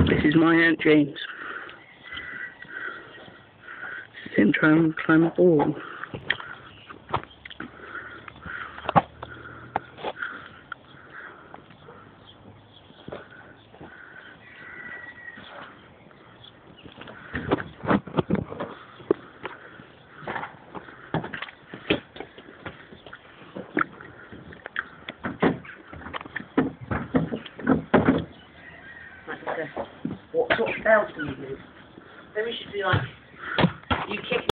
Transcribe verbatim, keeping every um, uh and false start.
This is my Aunt James. This is him trying to climb a wall. What sort of spells do you use? Then we should be like, you kick